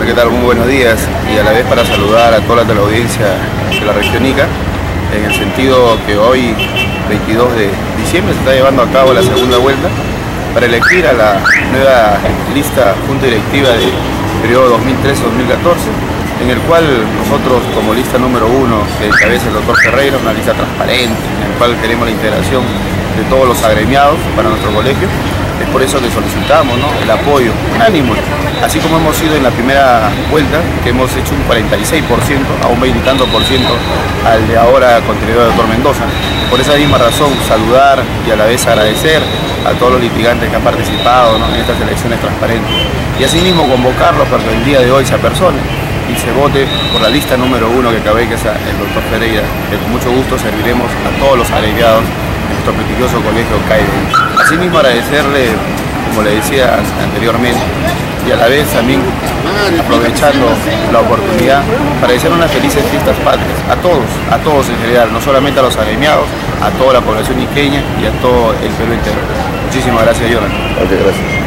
¿qué tal? Muy buenos días, y a la vez para saludar a toda la teleaudiencia de la región Ica, en el sentido que hoy, 22 de diciembre, se está llevando a cabo la segunda vuelta para elegir a la nueva lista junta directiva del periodo 2013-2014, en el cual nosotros, como lista número 1, que encabeza el doctor Ferreira, una lista transparente, en la cual queremos la integración de todos los agremiados para nuestro colegio. Es por eso que solicitamos, ¿no?, el apoyo unánime, así como hemos sido en la primera vuelta, que hemos hecho un 46% a un 20 y tanto por ciento al de ahora contenedor del doctor Mendoza. Por esa misma razón, saludar y a la vez agradecer a todos los litigantes que han participado, ¿no?, en estas elecciones transparentes, y asimismo convocarlos para que el día de hoy se apersonen y se vote por la lista número 1 que acabé, que es el doctor Ferreira, que con mucho gusto serviremos a todos los agremiados de nuestro prestigioso colegio CAIDE. Asimismo agradecerle, como le decía anteriormente, y a la vez también aprovechando la oportunidad para desear unas felices fiestas patrias a todos en general, no solamente a los agremiados, a toda la población iqueña y a todo el Perú entero. Muchísimas gracias, Jonathan. Muchas gracias.